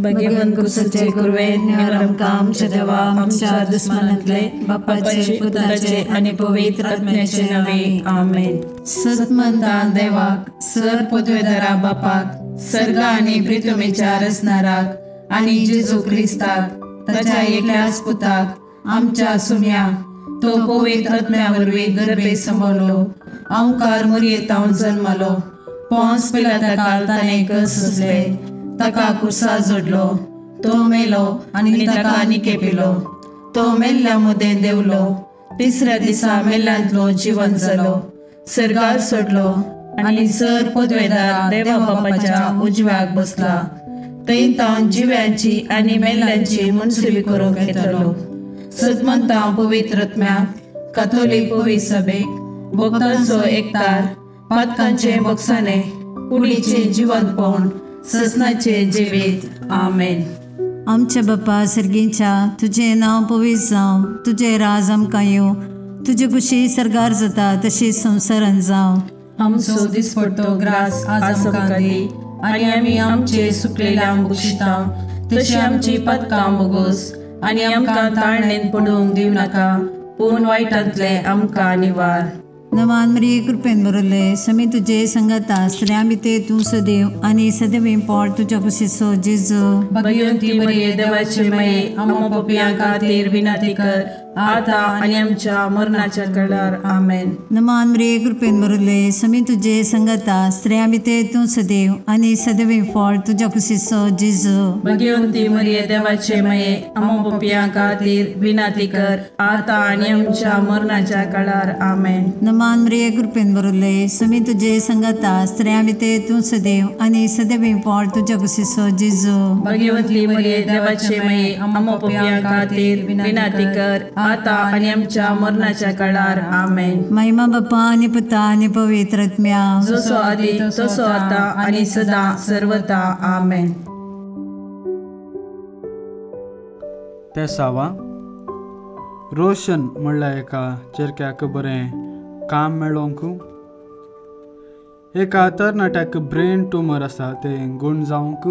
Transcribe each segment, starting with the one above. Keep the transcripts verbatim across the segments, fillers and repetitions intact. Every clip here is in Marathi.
भगवन कुसचे कुरवे निरम काम देवा आमच्या दुश्मनातले बापाचे पुत्राचे आणि पवित्र आत्म्याचे नावे आमेन। सतमंता देवाक सर पदवेदारा बापाक सर्ग आणि पृथ्वीच्या रचणाराक आणि जेजू ख्रिस्ताक ताच्या एकल्याच पुताक आमच्या सुम्याक तो पवित्र आत्म्यावरवी गर्भे संभवलो ओंकार मरियेतां जन्मलो पोंस पिलाताकाल ताणे कसले ताका कुसा जोडलो तो मेलो आणि ताका निके पिलो तो मेल्ल्या मुदे देवलो तिसऱ्या दिसा मेल्ल्यांतलो जीवन जालो सर्गार सोडलो आणि सर पदवेदार देवा बापाच्या उजव्याक बसला थंय तो जिव्यांची आणि मेल्ल्यांची मनसुबी करूंक येतलो। सतमंता पवित्र आत्म्याक कॅथोलिक पवित्र सभेक भक्तांचो एकतार पातकांचे बक्षाने कुडीचे जिवंतपण ससनाचे जिवीत आमेन। आमच्या बापा सर्गींच्या तुझे नाव पवित्र जावं तुझे राज आमकां येवं तुझे कुशी सरगार जाता तशी संवसारांत जावं। आमचो दिसपट्टो ग्रास आज आमकां दी आणि आमी आमचे सुकलेल्या बुशिता तशी आमची पदकां बोगोस आणि आमकां ताळणेन पडूंक दिव नाका पूण वायटांतले आमकां निवार। नवान मरिये कृपेन बरयले समी तुजे संगता स्त्रियां भितर तूं सदैव आणि सदैव पोट तुज्या कुशीचो जेजू। भगवंती मरिये देवाचे माये आमकां पापियां खातीर विनंती कर आता आणि आमच्या मरणाच्या काळार आमेन। नमान मरिये कृपेन बरयले समी तुजे संगता स्त्रियां भितर तूं सदैव आणि सदैव पोट तुज्या कुशीचो जेजू। भगवंती मरिये देवाचे माये आमकां पापियां खातीर विनंती कर आता आणि आमच्या मरणाच्या काळार आमेन। नमान मरिये कृपेन बरयले समी तुजे संगता स्त्रियां भितर तूं सदैव आणि सदैव पोट तुज्या कुशीचो जेजू। भगवंती मरिये देवाचे माये आमकां पापियां खातीर विनंती कर आता आणि आमच्या मरणाच्या काळार आमेन। महिमा बापा आणि पुता आणि पवित्र आत्म्या जसो आदी तसो आता आणि सदा सर्वदा आमेन। ते सावा रोशन म्हणल्यार एका चेरक्याक बरें काम मेळोंक एका तरणाट्याक ब्रेन ट्युमर आसा ते गुण जावंक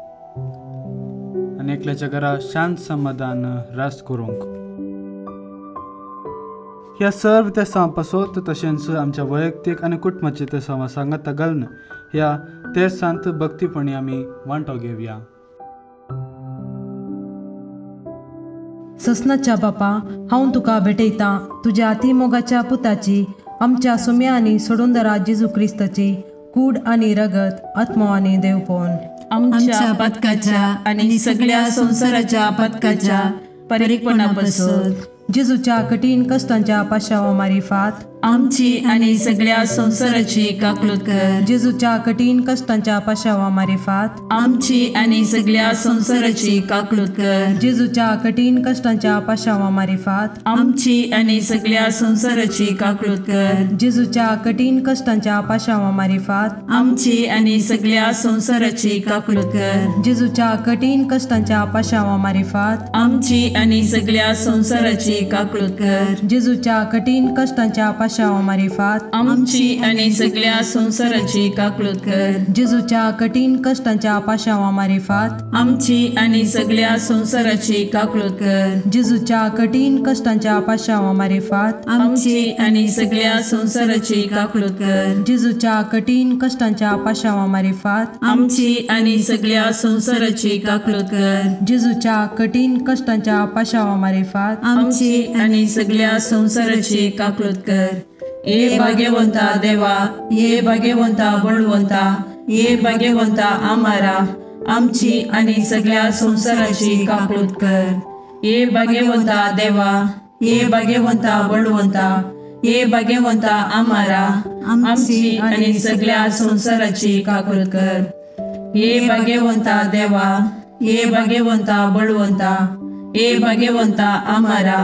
आनी एकल्याच्या घरा शांत समाधान रास करूंक ह्या सर्व तेसां पासत तशेंच आमच्या वैयक्तीक आनी कुटुंबाची तेसां सांगता घालून ह्या तेसांत भक्तीपणी आमी वांटो घेवया। ससनाच्या बापा हांव तुका भेटयतां तुज्या अतिमोगाच्या पुताची आमच्या सुम्या आनी सोडून दरा जेजू क्रिस्ताची कूड आनी रगत आत्मो आनी देवपण आमच्या पदकाच्या आनी सगळ्या संवसाराच्या पदकाच्या परीकपणा पासत जेजूच्या कठीण कश्टांच्या पाशावा मारिफात आमची आणि सगळ्या संवसाराची काकलूत कर। जेजूच्या कठीण कश्टांच्या पाशावा मारिफात आमची आणि सगळ्या संवसाराची काकलूत कर। जेजूच्या कठीण कश्टांच्या पाशावा मारिफात आमची आणि सगळ्या संवसाराची काकलूत कर। जेजूच्या कठीण कश्टांच्या पाशावा मारिफात आमची आणि सगळ्या संवसाराची काकलूत कर। जेजूच्या कठीण कश्टांच्या पाशावा मारिफात आमची आणि सगळ्या संवसाराची काकलूत कर। जेजूच्या कठीण कश्टांच्या पाशावा मारिफात आमची आणि सगळ्या संवसाराची काकलूत कर। जेजूच्या कठीण कश्टांच्या पाशावा मारिफात आमची आणि सगळ्या संवसाराची काकलूत कर। जेजूच्या कठीण कश्टांच्या पाशावा मारिफात आमची आणि सगळ्या संवसाराची काकलूत कर। जेजूच्या कठीण कश्टांच्या पाशावा मारिफात आमची आणि सगळ्या संवसाराची काकलूत कर। जेजूच्या कठीण कश्टांच्या पाशावा मारिफात आमची आणि सगळ्या संवसाराची काकलूत कर। ये भाग्यवंता देवा ये भाग्यवंता बळवंता ये भाग्यवंता आम्हारा आमची आणि सगळ्या संवसाराची काकलूत कर। ये भाग्यवंता देवा ये भाग्यवंता बळवंता ये भाग्यवंता आम्हारा आमची आणि सगळ्या संवसाराची काकलूत कर। ये भाग्यवंता देवा ये भाग्यवंता बळवंता ये भाग्यवंता आम्हारा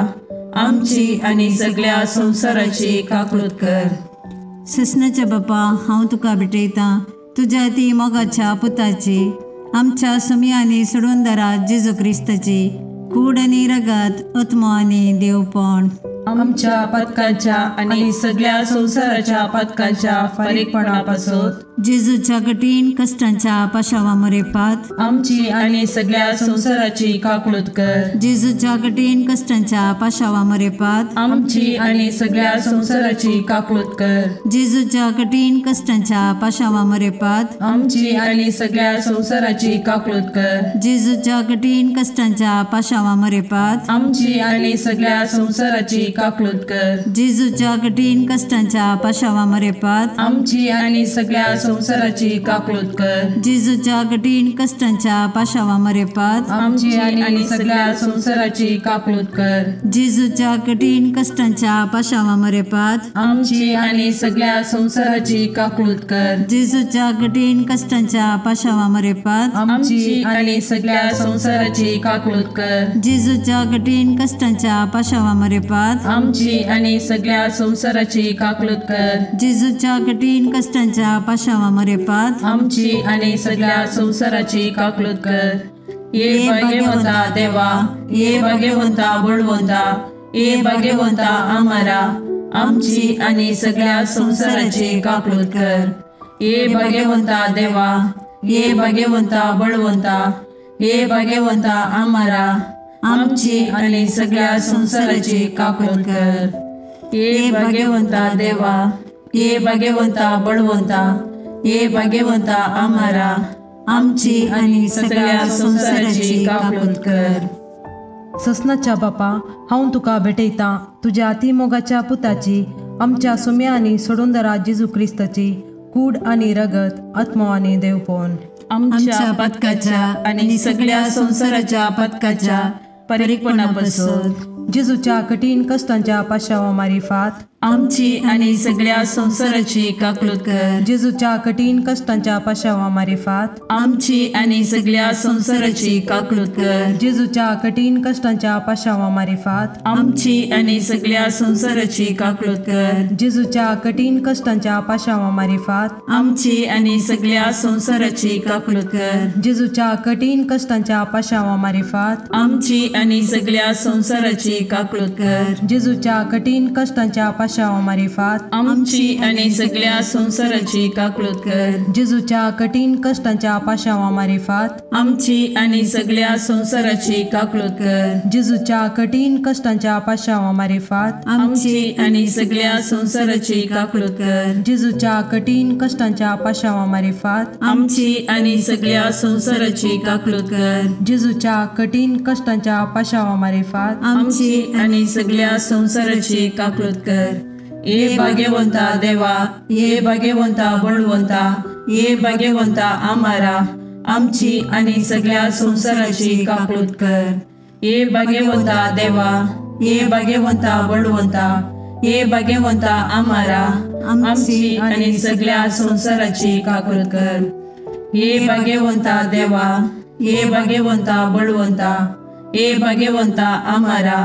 आमची आणि सगळ्या संवसाराची काकलूत कर। ससनाच्या बापा हांव तुका भेटयतां तुज्या अती मोगाच्या पुताची आमच्या सुमी आनी सोडून दरा जेजू क्रिस्ताची कूड आनी रगत आत्मो आनी देवपण आमच्या पदकाच्या आणि सगळ्या संवसाराच्या पदकाच्या फारीकपणा पासत जेजूच्या कठीण कष्टांच्या पाशावा मरेपात आमची आणि सगळ्या संसाराची काकूळत कर. जेजूच्या कठीण कष्टांच्या पाशावा मरेपात आमची आणि सगळ्या संसाराची काकूळत कर. जेजूच्या कठीण कष्टांच्या पाशावा मरेपात आमची आणि सगळ्या संसाराची काकूळत कर. जेजूच्या कठीण कष्टांच्या पाशावा मरेपात आमची आणि सगळ्या संसाराची काकूळत कर. जेजूच्या कठीण कष्टांच्या पाशावा मरेपात आमची आणि सगळ्या संसाराची काकूळत कर. जेजूच्या कठीण कष्टांच्या पाशावा मरेपात आमची आणि सगळ्या संसाराची काकूळत कर. जेजूच्या कठीण कष्टांच्या पाशावा मरेपात आमची आणि सगळ्या संसाराची काकूळत कर. जेजूच्या कठीण कष्टांच्या पाशावा मरेपात आमची आणि सगळ्या संसाराची काकूळत कर. जेजूच्या कठीण कष्टांच्या पाशावा मरेपात आमची आणि सगळ्या संसाराची काकूळत कर. जेजूच्या कठीण कष्टांच्या पाशावा मरेपात आमची आणि सगळ्या संसाराची काकूळत कर. ये भाग्यवंता देवा, ये भाग्यवंता बळवंता, ये भाग्यवंता आम्हारा, आमची आणि सगळ्या संसाराची काकूळत कर. ये भाग्यवंता देवा, ये भाग्यवंता बळवंता, ये भाग्यवंता आम्हारा, आमची आणि सगळ्या संसाराची काकूळत कर. ये भाग्यवंता देवा, ये भाग्यवंता बळवंता, ये भाग्यवंता आम्हारा, आमची आणि सगळ्या संसाराची काकूळत कर. ससनाच्या बापा, हांव तुका भेटयता तुझ्या अतिमोगाच्या पुताची, आमच्या सुम्या आणि सोडूंदरा जेजू क्रिस्ताची कूड आणि रगत, आत्मा आणि देवपण, आमच्या पदकाच्या आणि सगळ्या संसाराच्या पदकाच्या परीकपणापासून जेजूच्या कठीण कष्टांच्या पाशावा मारिफात आमची आणि सगळ्या संसाराची काकूळत कर. जेजूच्या कठीण कष्टांच्या पाशावा मारिफात आमची आणि सगळ्या संसाराची काकूळत कर. जेजूच्या कठीण कष्टांच्या पाशावा मारिफात आमची आणि सगळ्या संसाराची काकूळत कर. जेजूच्या कठीण कष्टांच्या पाशावा मारिफात आमची आणि सगळ्या संसाराची काकूळत कर. जेजूच्या कठीण कष्टांच्या पाशावा मारिफात आमची आणि सगळ्या संसाराची काकूळत कर. जेजूच्या कठीण कष्टांच्या पाशावा मारिफात आमची आणि सगळ्या संसाराची काकूळत कर. जेजूच्या कठीण कष्टांच्या पाशावा मारिफात आमची आणि सगळ्या संसाराची काकूळत कर. जेजूच्या कठीण कष्टांच्या पाशावा मारिफात आमची आणि सगळ्या संसाराची काकूळत कर. जेजूच्या कठीण कष्टांच्या पाशावा मारिफात आमची आणि सगळ्या संसाराची काकूळत कर. जेजूच्या कठीण कष्टांच्या पाशावा मारिफात आमची आणि सगळ्या संसाराची काकूळत कर. ये भाग्यवंता देवा, ये भाग्यवंता बळवंता, ये भाग्यवंता आम्हारा, आमची आणि सगळ्या संसाराची काकूळत कर. ये भाग्यवंता देवा, ये भाग्यवंता बळवंता, ये भाग्यवंता आम्हारा, आमची आणि सगळ्या संसाराची काकूळत कर. ये भाग्यवंता देवा, ये भाग्यवंता बळवंता, ये भाग्यवंता आम्हारा,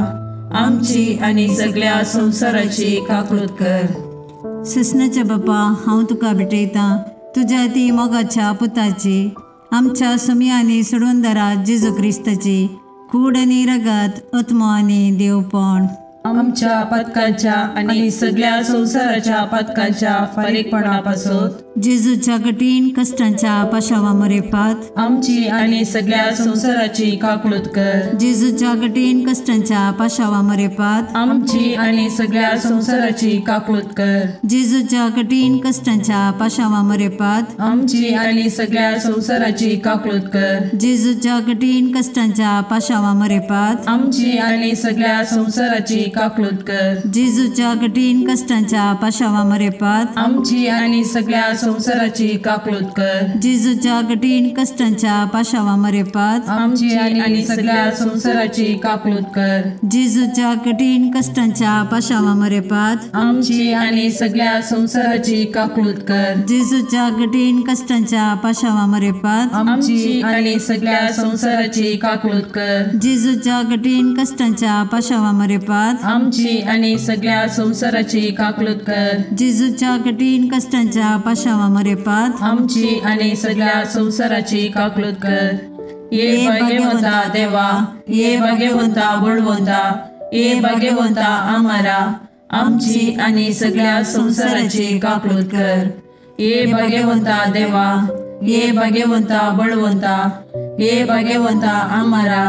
आमची आणि सगळ्या संसाराची काकूळत कर. ससनाच्या बापा, हांव तुका भेटयता तुझ्या ती मोगाच्या पुताची, आमच्या सुम्या आणि सोडूंदरा जेजू क्रिस्ताची कूड आणि रगत, आत्मा आणि देवपण, आमच्या पदकाच्या आणि सगळ्या संसाराच्या पदकाच्या परीकपणापासून जेजूच्या कठीण कष्टांच्या पाशावा मरेपात आमची आणि सगळ्या संसाराची काकूळत कर. जेजूच्या कठीण कष्टांच्या पाशावा मरेपात आमची आणि सगळ्या संसाराची काकूळत कर. जेजूच्या कठीण कष्टांच्या पाशावा मरेपात आमची आणि सगळ्या संसाराची काकूळत कर. जेजूच्या कठीण कष्टांच्या पाशावा मरेपात आमची आणि सगळ्या संसाराची काकूळत कर. जेजूच्या कठीण कष्टांच्या पाशावा मरेपात आमची आणि सगळ्या संसाराची काकूळत कर. जेजूच्या कठीण कष्टांच्या पाशावा मरेपात आमची आणि सगळ्या संसाराची काकूळत कर. जेजूच्या कठीण कष्टांच्या पाशावा मरेपात आमची आणि सगळ्या संसाराची काकूळत कर. जेजूच्या कठीण कष्टांच्या पाशावा मरेपात आमची आणि सगळ्या संसाराची काकूळत कर. जेजूच्या कठीण कष्टांच्या पाशावा मरेपात आमची आणि सगळ्या संसाराची काकूळत कर. जेजूच्या कठीण कष्टांच्या पाशावा मरेपात आमची आणि सगळ्या संसाराची काकूळत कर. ये भाग्यवंता देवा, ये भाग्यवंता बळवंता, ये भाग्यवंता आम्हारा, आमची आणि सगळ्या संसाराची काकूळत कर. हे भाग्यवंता देवा, हे भाग्यवंता बळवंता, हे भाग्यवंता आम्हारा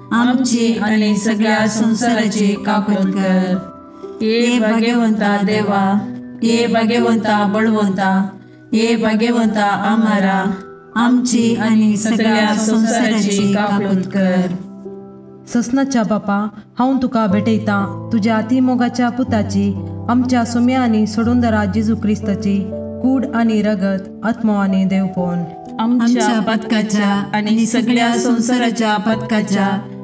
आमची आणि सगळ्या संसाराची काकूत कर. हे भाग्यवंता देवा, हे भाग्यवंता बळवंता, हे भाग्यवंता आम्हारा आमची आणि सगळ्या संसाराची काकूत कर. ससनाच्या बापा, हांव तुका भेटयता तुज्या अतिमोगाच्या पुताची, आमच्या सुम्या आनी सोडूंदरा जेजू क्रिस्ताची कूड आनी रगत, आत्मो आनी देवपण आमच्या पदकाच्या आणि सगळ्या संसाराच्या पदकाच्या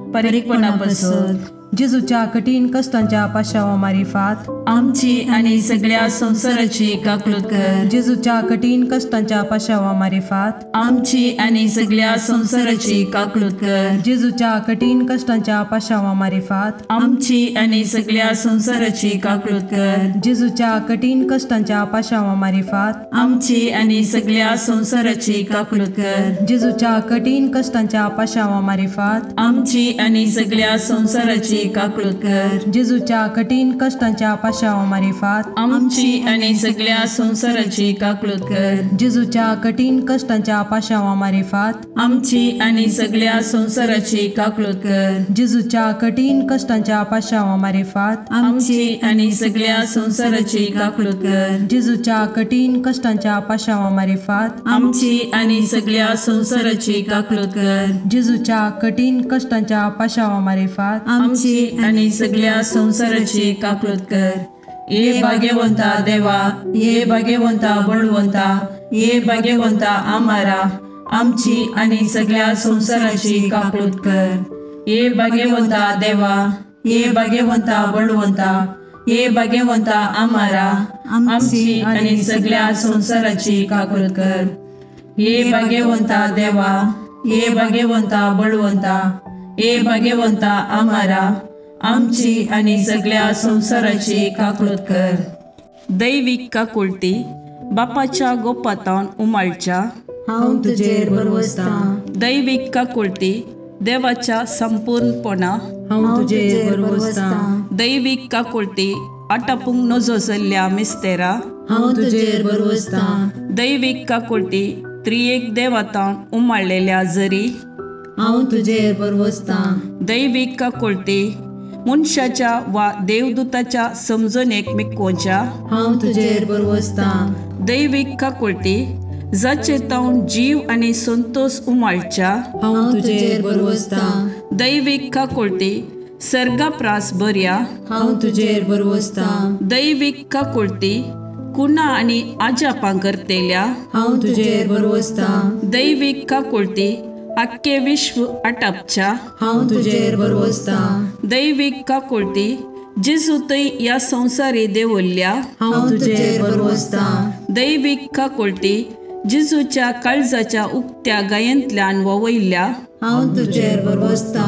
परीकपणापासून जेजूच्या कठीण कष्टांच्या पाशावा मारिफात आमची आणि सगळ्या संसाराची काकूत कर. जेजूच्या कठीण कष्टांच्या पाशावा मारिफात आमची आणि सगळ्या संसाराची काकूत कर. जेजूच्या कठीण कष्टांच्या पाशावा मारिफात आमची आणि सगळ्या संसाराची काकूत कर. जेजूच्या कठीण कष्टांच्या पाशावा मारिफात आमची आणि सगळ्या संसाराची काकूत कर. जेजूच्या कठीण कष्टांच्या पाशावा मारिफात आमची आणि सगळ्या संसाराची काकूत कर. जेजूच्या कठीण कष्टांच्या पाशावा मारिफात आमची आणि सगळ्या संसाराची काकूत कर. जेजूच्या कठीण कष्टांच्या पाशावा मारिफात आमची आणि सगळ्या संसाराची काकूत कर. जेजूच्या कठीण कष्टांच्या पाशावा मारिफात आमची आणि सगळ्या संसाराची काकूत कर. जेजूच्या कठीण कष्टांच्या पाशावा मारिफात आमची आणि सगळ्या संसाराची काकूत कर. जेजूच्या कठीण कष्टांच्या पाशावा मारिफात आमची आणि सगळ्या संसाराची काकूत कर. हे भाग्यवंता देवा, हे भाग्यवंता बळवंता, हे भाग्यवंता आम्हारा आमची आणि सगळ्या संसाराची काकूत कर. हे भाग्यवंता देवा, हे भाग्यवंता बळवंता, हे भाग्यवंता आम्हारा आमची आणि सगळ्या संसाराची काकूत कर. हे भाग्यवंता देवा, हे भाग्यवंता बळवंता, हे भाग्यवंता आम्हारा आमची आणि सगळ्या संसाराची काकूत कर. दैविक काकुळटी बापाच्या गोपातान उमाळच्या हांव तुजेर बरवसता. दैविक काकुळटी देवाच्या संपूर्णपणा हांव तुजेर बरवसता. दैविक काकुळटी आटापूंक नजो जाल्ल्या मिस्तेरा हांव तुजेर बरवसता. दैविक काकुळटी त्रिएक देवातान उमाळलेल्या जरी हांव तुजेर बरवसता. दैविक काकुळटी मनशाच्या वा देवदूताच्या समजणेक मिकोवच्या हांव तुजेर बरवसता. दैविक काकुळटी जाचे तावन जीव आणि संतोष उमाळच्या हांव तुजेर बरवसता. दैविक काकुळटी सर्गाप्रास बऱ्या हांव तुजेर बरवसता. दैविक काकुळटी कुणा आणि आजापां करतेल्या हांव तुजेर बरवसता. दैविक काकुळटी आख्खे विश्व आटापच्या हांव तुजेर बरवसता. दैविक काकुळटी जेजू थंय ह्या संवसारी देवल्ल्या हांव तुजेर बरवसता. दैविक काकुळटी जेजूच्या काळजाच्या उक्त्या गायंतल्यान ववयल्या हांव तुजेर बरवसता.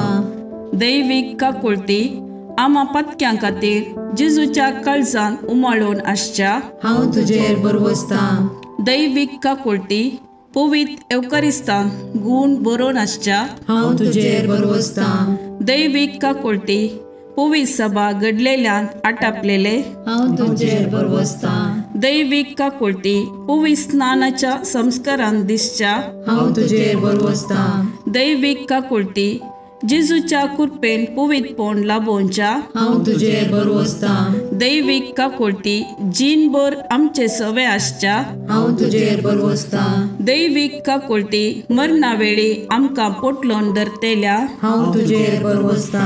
दैविक काकुळटी आमा पत्क्यां खातीर जेजूच्या काळजान उमाळून आसच्या हांव तुजेर बरवसता. दैविक काकुळटी पवित्र एवकारिस्तान गूण बरोवन आसच्या हांव तुजेर बरवसता. दैविक काकुळटी पवित्र सभा घडलेल्यान आटापलेले हांव तुजेर बरवसता. दैविक काकुळटी पवित्र स्नानाच्या संस्कारान दिसच्या हांव तुजेर बरवसता. दैविक काकुळटी जेजूच्या कृपेन पवित्रपण लाभोवच्या हांव तुजेर बरवसता. दैविक काकुळटी जीनभर आमचे सवे आसच्या हांव तुजेर बरवसता. दैविक काकुळटी मरणा वेळी आमकां पोटलोन धरतेल्या हांव तुजेर बरवसता.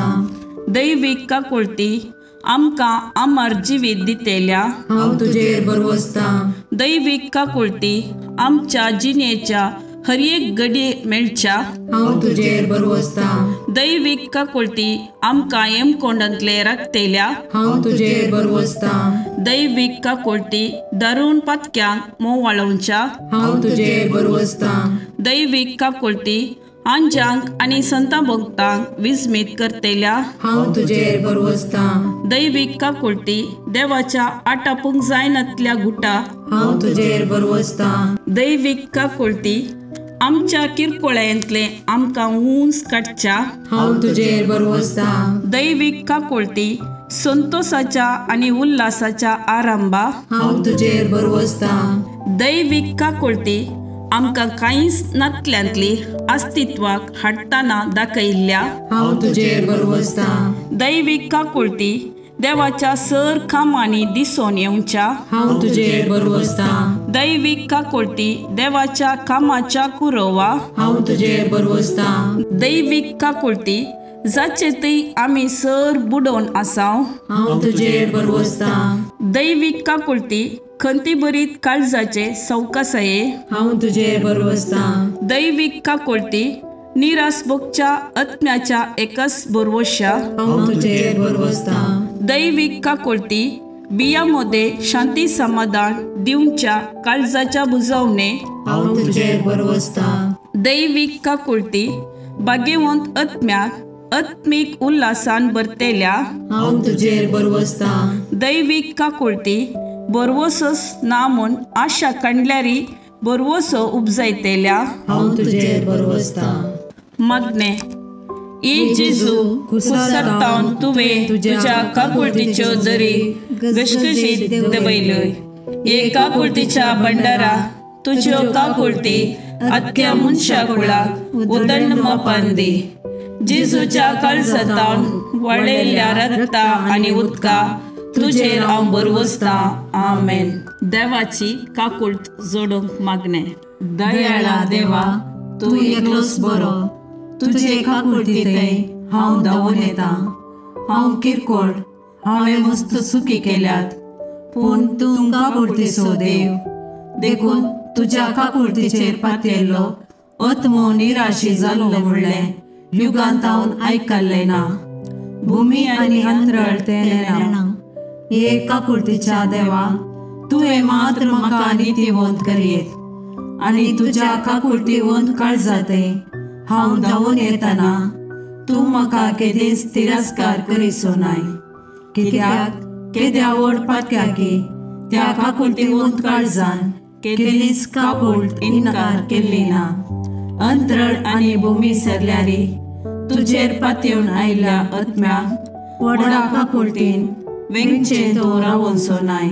दैविक काकुळटी आमकां आमार जिवीत दितेल्या हांव तुजेर बरवसता. दैविक काकुळटी आमच्या जिणेच्या हर एक घडी मेळच्या हांव तुजेर बरवसता. दैविक काकुळटी आमकां हेमकोंडांतले राखतेल्या हांव तुजेर बरवसता. दैविक काकुळटी दारूण पातक्यांक मोव वाळोवच्या हांव तुजेर बरवसता. दैविक काकुळटी आंजांक आनी संतां भक्तांक विस्मीत करतेल्या हांव तुजेर बरवसता. दैविक काकुळटी देवाच्या आटापूंक जायनातल्या गुटा हांव तुजेर बरवसता. दैविक काकुळटी आमच्या किरकोळ्यांतले आमकां उंच काडच्या हांव तुजेर बरवसता. दैविक काकुळटी संतोषाच्या आणि उल्हासाच्या आरंभा हांव तुजेर बरवसता. दैवीक काकुळती आमकां कांयच नातल्यांतली अस्तित्वाक हाडटाना दाखयिल्ल्या हांव तुजेर बरवसता. दैवीक काकुळती देवाच्या सर कामांनी दिसून येवच्या हांव तुजेर बरवसता. दैवीक काकुळती देवाच्या कामाच्या कुरवा हांव तुजेर बरवसता. दैवीक काकुळती जाचे थंय आमी सर बुडोवन आसाव हांव तुजेर बरवसता. दैवीक काकुळती खंती बरीत काळजाचे सवकासये हांव तुजेर बरवसता. दैवीक काकुळती निरासभोगच्या आत्म्याच्या एकच बरवश्या हांव तुजेर बरवसता. दैवीक काकुळती बियामध्ये शांती समाधान दिवच्या काळजाच्या बुजवणे हांव तुजेर बरवसता. दैवीक काकुळती भाग्यवंत आत्म्याक आत्मीक उल्हासान भरतेल्या हांव तुजेर बरवसता. दैवीक काकुळती बरवसोस ना म्हूण आशा काडल्यारी बरवसो उपजायतेल्या हांव तुजेर बरवसता. मागणे ई जेजू कुसरतावन तुवें तुज्या काकुळतीच्यो दरी गशगशीत दबयल्योय. हे काकुळतीच्या भंडारा तुज्यो काकुळती आख्या मनशा कुळाक उदंड मोपान दी. जेजूच्या काळजांतावन वळयल्ल्या रगता आनी उदका तुजेर हांव बरवसता. आमेन. देवाची काकुळत जोडूंक मागणे. दयाळा देवा तूं एकलोच बरो. तुजे काकुळटीतय हांव धांवून येता. हांव किरकोळ हांवें मस्त चुकी केल्यात, पूण तूं काकुळटीचो देव. देखून तुज्या काकुळटीचेर पातयल्लो आत्मो निराशी जाल्लो म्हणलें युगांतावन आयकल्लें ना. भुमी आनी अंतराळ तें हे काकुळतीच्या देवा तुवें मात्र म्हाका नितीवंत करीत आनी तुज्या काकुळटीवंत काळजांतय हांव धांवून येतना तूं म्हाका केदेंच तिरस्कार करीसो नाय. कित्याक केद्या ओडपात्या की त्या काकुळटीवंत काळजान केदेंच काकुळट इन्कार केल्ली ना. अंतराळ आनी भुमी सरल्यारी तुजेर पातयेवन आयिल्ल्या आत्म्याक व्हडा काकुळटीन वेंगचे तो रावोसो नाय.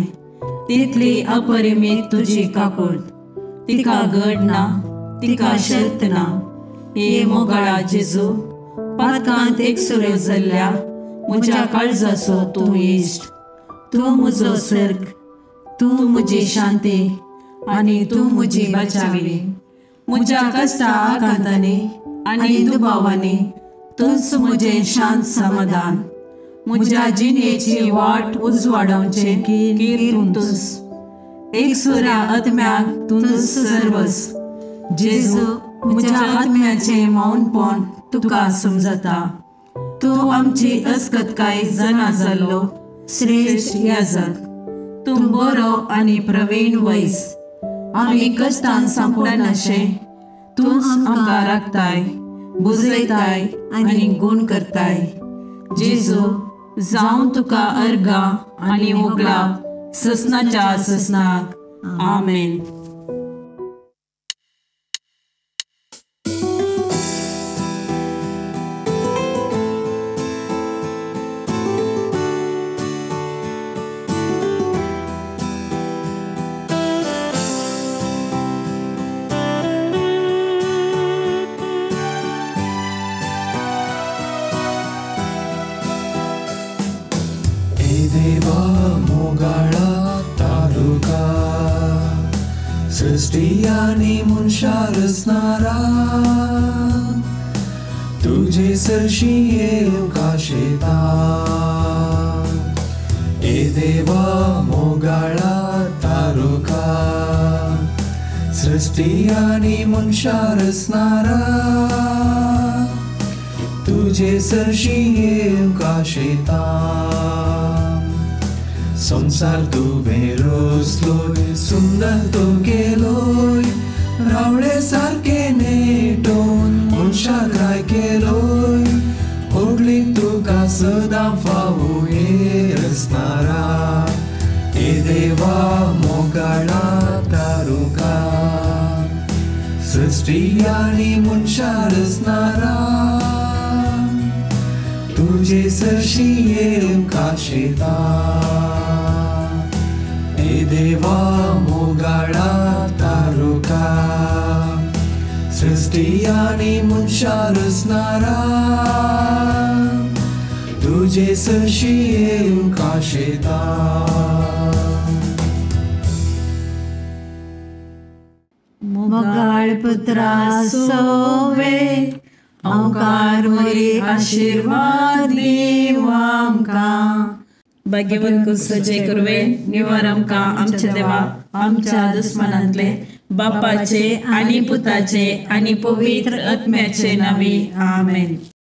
तितली अपरिमीत तुजी काकुळट. तिका घड ना, तिका शर्त ना. हे मोगाळा जेजू पातकांत एकसुऱ्यो जाल्ल्या म्हज्या काळजाचो तूं इश्ट. तूं म्हजो सर्ग, तूं म्हजी शांती आनी तूं म्हजी बचावी. म्हज्या कश्टा आकांतांनी आनी दुबावांनी तूंच म्हजें शांत समाधान. म्हज्या जिणेची वाट उजवाडोवचे कीर तूंच. एकसुऱ्या आत्म्याक तूंच सर्वस. जेजू म्हज्या आत्म्याचें मौनपण तुका समजता. तूं आमची अस्कतकाय जाणा जाल्लो श्रेश्ठ याजक. तूं बरो आनी प्रवीण वैस. आमी कश्टान सांपडनाशे तूंच आमकां राखताय, बुजयताय आनी गूण करताय. जेजू जावं तुका अर्गा आनी ओगला ससनाच्या ससनाक. आमेन. सृष्टी आणि मनशा रचणारा तुझे सरशी येवका शेता. ए देवा मोगाळा तारुका सृष्टी आणि मनशा रचणारा तुझे सरशी येवका शेता. संसार तुवें रचलोय, सुंदर तो केलोय, रावळे सारके नेटोवन मनशाक राय केलोय. होडलीक तुका सदां फावो हे रचणारा. ए देवा मोगाळा तारुका सृष्टी आनी मनशा रचणारा तुझे तुझे सरशी येऊन काशेता ए देवा मोगाडा तारुका सृष्टी आणि मनशा रचणारा तुझे सरशी येऊन काशेता मोगाळ पुत्रा सोवे ओंकार मोरी आशीर्वाद देवा आमकां भाग्यवन कुसचे कुरवे निवार आमकां आमच्या देवा आमच्या दुस्मनांतले बापाचे आणि पुताचे आणि पवित्र आत्म्याचे नावे आमेन.